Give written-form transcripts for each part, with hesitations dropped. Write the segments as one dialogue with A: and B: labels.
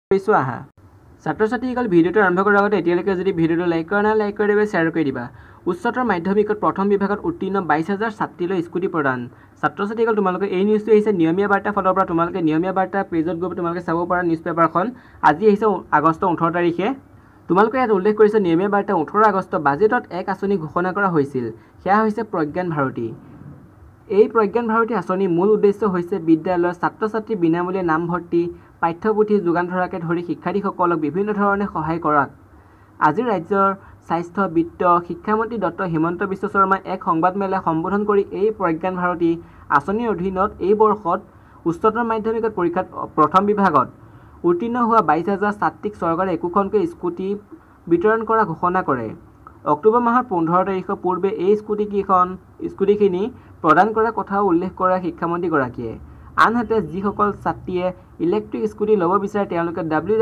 A: কৰিছোঁ আহা ছাত্ৰ ছাত্ৰীসকল ভিডিঅ'টো আৰম্ভ কৰাৰ আগতে এতিয়ালৈকে যদি ভিডিঅ'টো লাইক কৰা নাই লাইক কৰি দিবা শ্বেয়াৰ কৰি দিবা উচ্চতৰ মাধ্যমিকত প্ৰথম বিভাগত উত্তীৰ্ণ 22,000 ছাত্ৰীলৈ স্কুটি প্ৰদান ছাত্ৰ ছাত্ৰীসকল তোমালোকে এই নিউজটো আহিছে নিয়মীয়া বাৰ্তা ফলৰ পৰা তোমালোকে নিয়মীয়া বাৰ্তা পেজত গৈ তোমালোকে চাব পাৰা নিউজ পেপাৰখন আজি আহিছে আগষ্ট 18 তাৰিখে তোমালোকে ইয়াত উল্লেখ কৰিছে নিয়মীয়া বাৰ্তা 18 আগষ্ট বাজেটত এক আঁচনি ঘোষণা কৰা হৈছিল সেয়া হৈছে প্ৰজ্ঞান ভাৰতী এই প্ৰজ্ঞান ভাৰতী আঁচনিৰ মূল উদ্দেশ্য হৈছে বিদ্যালয়ৰ ছাত্ৰ ছাত্ৰী বিনামূলীয়া নামভৰ্তি পাঠ্যপুথি যোগান ধৰাকে ধৰি শিক্ষাৰ্থীসকলক বিভিন্ন ধৰণে সহায় কৰাক আজি ৰাজ্যৰ স্বাস্থ্য বিত্ত শিক্ষামন্ত্ৰী ডক্টৰ হিমন্ত বিশ্ব শৰ্মাই এক সংবাদমেলা সম্বোধন কৰি এই প্ৰজ্ঞান ভাৰতী আঁচনিৰ অধীনত এই বৰ্ষত উচ্চতৰ মাধ্যমিকত পৰীক্ষাত প্ৰথম বিভাগত উত্তীৰ্ণ হোৱা 22,000 ছাত্ৰীক চৰকাৰে একোখনকৈ স্কুটি বিতৰণ কৰা ঘোষণা কৰে অক্টোবৰ মাহৰ 15 তাৰিখৰ পূৰ্বে এই স্কুটিখিনি প্ৰদান কৰাৰ কথাও উল্লেখ কৰে শিক্ষামন্ত্ৰীগৰাকীয়ে আনহাতে যিসকল ছাত্ৰীয়ে ইলেক্ট্ৰিক স্কুটি ল'ব বিচাৰে তেওঁলোকে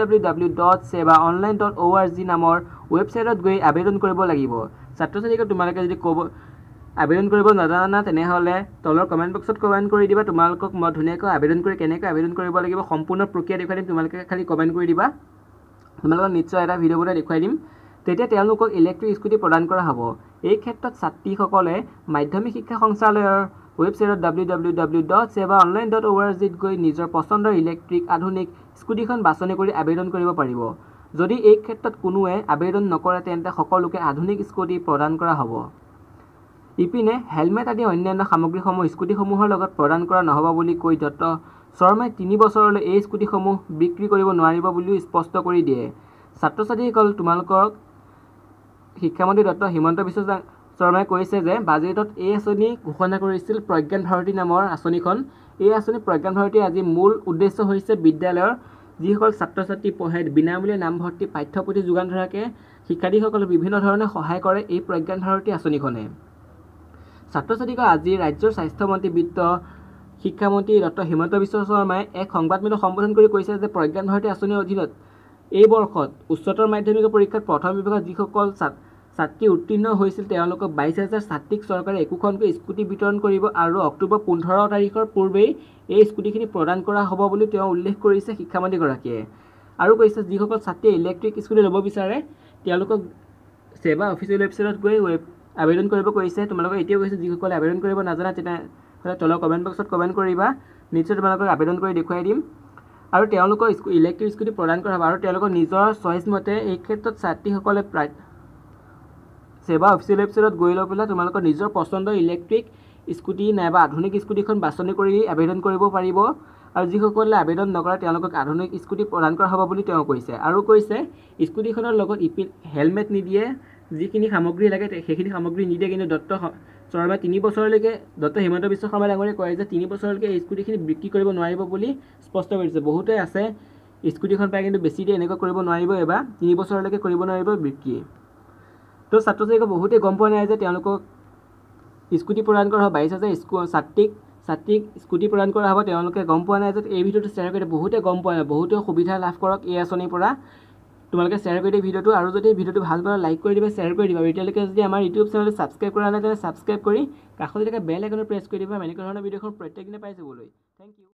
A: www.sevaonline.org নামৰ ৱেবছাইটত গৈ আবেদন কৰিব লাগিব ছাত্ৰ ছাত্ৰীক তোমালোকে যদি আবেদন কৰিব নাজানা তেনেহ'লে তলৰ কমেণ্ট বক্সত কমেণ্ট কৰি দিবা তোমালোকক মই ধুনীয়াকৈ আবেদন কৰি কেনেকৈ আবেদন কৰিব লাগিব সম্পূৰ্ণ প্ৰক্ৰিয়া দেখুৱাই দিম তোমালোকে খালি কমেণ্ট কৰি দিবা তোমালোকক নিশ্চয় এটা ভিডিঅ' বনাই দেখুৱাই দিম তেতিয়া তেওঁলোকক ইলেক্ট্ৰিক স্কুটি প্ৰদান কৰা হ'ব এই ক্ষেত্ৰত ছাত্ৰীসকলে মাধ্যমিক শিক্ষা সঞ্চালয়ৰ ৱেবছাইটত www.sevaonline.org গৈ নিজৰ পছন্দৰ ইলেক্ট্ৰিক আধুনিক স্কুটিখন বাছনি কৰি আবেদন কৰিব পাৰিব যদি এই ক্ষেত্ৰত কোনোৱে আবেদন নকৰে তেন্তে সকলোকে আধুনিক স্কুটি প্ৰদান কৰা হ'ব ইপিনে হেলমেট আদি অন্যান্য সামগ্ৰীসমূহ স্কুটিসমূহৰ লগত প্ৰদান কৰা নহ'ব বুলি কৈ ডক্টৰ শৰ্মাই 3 বছৰলৈ এই স্কুটিসমূহ বিক্ৰী কৰিব নোৱাৰিব বুলিও স্পষ্ট কৰি দিয়ে ছাত্ৰ ছাত্ৰীসকল তোমালোকক শিক্ষামন্ত্ৰী ডক্টৰ হিমন্ত বিশ্ব শৰ্মাই কৈছে যে বাজেটত এই আঁচনি ঘোষণা কৰিছিল প্ৰজ্ঞান ভাৰতী নামৰ আঁচনিখন এই আঁচনি প্ৰজ্ঞান ভাৰতী আজি মূল উদ্দেশ্য হৈছে বিদ্যালয়ৰ যিসকল ছাত্ৰ ছাত্ৰী পঢ়ে বিনামূলীয়া নামভৰ্তি পাঠ্যপুথি যোগান ধৰাকে শিক্ষাৰ্থীসকলক বিভিন্ন ধৰণে সহায় কৰে এই প্ৰজ্ঞান ভাৰতী আঁচনিখনে ছাত্ৰ ছাত্ৰীসকল আজি ৰাজ্যৰ স্বাস্থ্যমন্ত্ৰী বিত্ত শিক্ষামন্ত্ৰী ডক্টৰ হিমন্ত বিশ্ব শৰ্মাই এক সংবাদমেল সম্বোধন কৰি কৈছে যে প্ৰজ্ঞান ভাৰতী আঁচনিৰ অধীনত এই বৰ্ষত উচ্চতৰ মাধ্যমিক পৰীক্ষাত প্ৰথম বিভাগত যিসকল ছাত্ৰী উত্তীৰ্ণ হৈছিল তেওঁলোকক 22,000 ছাত্ৰীক চৰকাৰে একোখনকৈ স্কুটি বিতৰণ কৰিব আৰু অক্টোবৰ 15 তাৰিখৰ পূৰ্বেই এই স্কুটিখিনি প্ৰদান কৰা হ'ব বুলি তেওঁ উল্লেখ কৰিছে শিক্ষামন্ত্ৰীগৰাকীয়ে আৰু কৈছে যিসকল ছাত্ৰীয়ে ইলেক্ট্ৰিক স্কুটি ল'ব বিচাৰে তেওঁলোকক সেৱা অফিচিয়েল ৱেবছাইটত গৈ আবেদন কৰিব কৈছে তোমালোকক এতিয়াও কৈছে যিসকলে আবেদন কৰিব নাজানে তেনেহ'লে তলৰ কমেণ্ট বক্সত কমেণ্ট কৰিবা নিশ্চয় তোমালোকক আবেদন কৰি দেখুৱাই দিম আৰু তেওঁলোকৰ ইলেক্ট্ৰিক স্কুটি প্ৰদান কৰা হ'ব আৰু তেওঁলোকৰ নিজৰ চইচ মতে এই ক্ষেত্ৰত ছাত্ৰীসকলে সেৱা অফিচিয়েল ৱেবছাইটত গৈ লৈ পেলাই তোমালোকৰ নিজৰ পচন্দৰ ইলেক্ট্ৰিক স্কুটি নাইবা আধুনিক স্কুটিখন বাছনি কৰি আবেদন কৰিব পাৰিব আৰু যিসকলে আবেদন নকৰে তেওঁলোকক আধুনিক স্কুটি প্ৰদান কৰা হ'ব বুলি তেওঁ কৈছে আৰু কৈছে স্কুটিখনৰ লগত হেলমেট নিদিয়ে যিখিনি সামগ্ৰী লাগে সেইখিনি সামগ্ৰী নিদিয়ে কিন্তু ডক্টৰ শৰ্মাই 3 বছৰলৈকে ডক্টৰ হিমন্ত বিশ্ব শৰ্মা ডাঙৰীয়াই কয় যে 3 বছৰলৈকে এই স্কুটিখিনি বিক্ৰী কৰিব নোৱাৰিব বুলি স্পষ্ট কৰিছে বহুতে আছে স্কুটিখন পাই কিন্তু বেছি দিয়ে এনেকুৱা কৰিব নোৱাৰিব এবাৰ 3 বছৰলৈকে কৰিব নোৱাৰিব বিক্ৰী তো ছাত্ৰ ছাত্ৰীক বহুতে গম পোৱা নাই যে তেওঁলোকক স্কুটি প্ৰদান কৰা হ'ব 22,000 ছাত্ৰীক স্কুটি প্ৰদান কৰা হ'ব তেওঁলোকে গম পোৱা নাই যে এই ভিডিঅ'টো শ্বেয়াৰ কৰি বহুতে গম পোৱা নাই বহুতে সুবিধা লাভ কৰক এই আঁচনিৰ পৰা তোমালোকে শ্বেয়াৰ কৰি দিয়া ভিডিঅ'টো আৰু যদি ভিডিঅ'টো ভাল পালে লাইক কৰি দিবা শ্বেয়াৰ কৰি দিবা এতিয়ালৈকে যদি আমাৰ ইউটিউব চেনেলটো ছাবস্ক্ৰাইব কৰা নাই তেন্তে ছাবস্ক্ৰাইব কৰি কাষত থকা বেল আইকনটো প্ৰেছ কৰি দিবা এনেকুৱা ধৰণৰ ভিডিঅ'খন প্ৰত্যেকদিনে পাই যাবলৈ থেংক ইউ